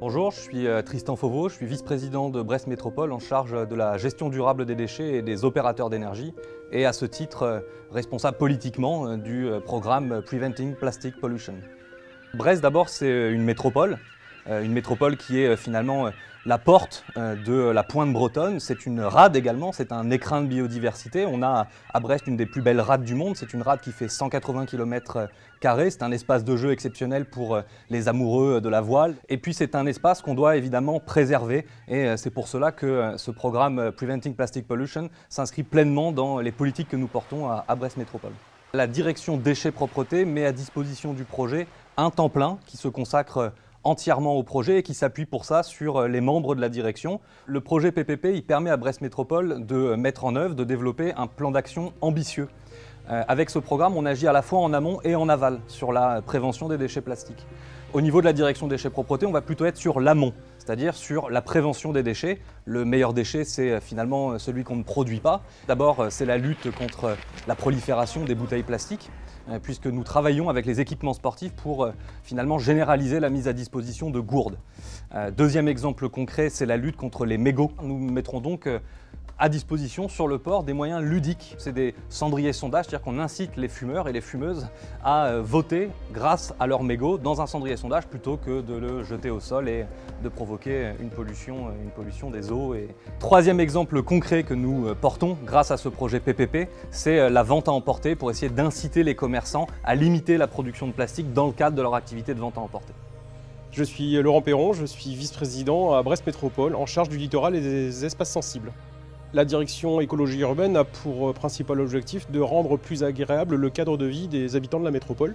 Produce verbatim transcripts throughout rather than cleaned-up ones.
Bonjour, je suis Tristan Fauveau, je suis vice-président de Brest Métropole en charge de la gestion durable des déchets et des opérateurs d'énergie et à ce titre responsable politiquement du programme Preventing Plastic Pollution. Brest d'abord c'est une métropole, une métropole qui est finalement la porte de la pointe bretonne, c'est une rade également, c'est un écrin de biodiversité. On a à Brest une des plus belles rades du monde, c'est une rade qui fait cent quatre-vingts kilomètres carrés, c'est un espace de jeu exceptionnel pour les amoureux de la voile. Et puis c'est un espace qu'on doit évidemment préserver et c'est pour cela que ce programme Preventing Plastic Pollution s'inscrit pleinement dans les politiques que nous portons à Brest Métropole. La direction déchets propreté met à disposition du projet un temps plein qui se consacre entièrement au projet et qui s'appuie pour ça sur les membres de la direction. Le projet P P P il permet à Brest Métropole de mettre en œuvre, de développer un plan d'action ambitieux. Euh, avec ce programme, on agit à la fois en amont et en aval sur la prévention des déchets plastiques. Au niveau de la direction déchets propreté, on va plutôt être sur l'amont, c'est-à-dire sur la prévention des déchets. Le meilleur déchet, c'est finalement celui qu'on ne produit pas. D'abord, c'est la lutte contre la prolifération des bouteilles plastiques, puisque nous travaillons avec les équipements sportifs pour finalement généraliser la mise à disposition de gourdes. Deuxième exemple concret, c'est la lutte contre les mégots. Nous mettrons donc à disposition sur le port des moyens ludiques. C'est des cendriers sondage, c'est-à-dire qu'on incite les fumeurs et les fumeuses à voter grâce à leur mégot dans un cendrier sondage plutôt que de le jeter au sol et de provoquer une pollution, une pollution des eaux. Et... Troisième exemple concret que nous portons grâce à ce projet P P P, c'est la vente à emporter pour essayer d'inciter les commerçants à limiter la production de plastique dans le cadre de leur activité de vente à emporter. Je suis Laurent Perron, je suis vice-président à Brest Métropole en charge du littoral et des espaces sensibles. La direction écologie urbaine a pour principal objectif de rendre plus agréable le cadre de vie des habitants de la métropole.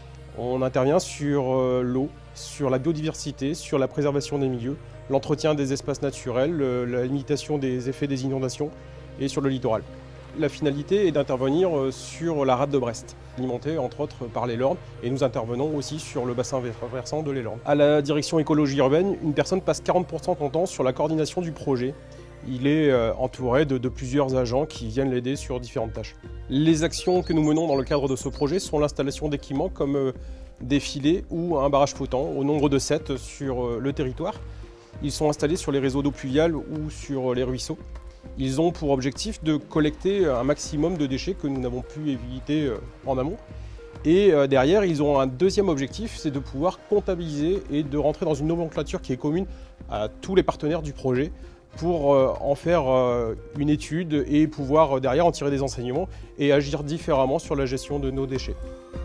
On intervient sur l'eau, sur la biodiversité, sur la préservation des milieux, l'entretien des espaces naturels, la limitation des effets des inondations et sur le littoral. La finalité est d'intervenir sur la rade de Brest, alimentée entre autres par les Lornes, et nous intervenons aussi sur le bassin versant de les Lornes. À la direction écologie urbaine, une personne passe quarante pour cent de son temps sur la coordination du projet. Il est entouré de, de plusieurs agents qui viennent l'aider sur différentes tâches. Les actions que nous menons dans le cadre de ce projet sont l'installation d'équipements comme des filets ou un barrage flottant, au nombre de sept sur le territoire. Ils sont installés sur les réseaux d'eau pluviale ou sur les ruisseaux. Ils ont pour objectif de collecter un maximum de déchets que nous n'avons pu éviter en amont. Et derrière, ils ont un deuxième objectif, c'est de pouvoir comptabiliser et de rentrer dans une nomenclature qui est commune à tous les partenaires du projet, pour en faire une étude et pouvoir derrière en tirer des enseignements et agir différemment sur la gestion de nos déchets.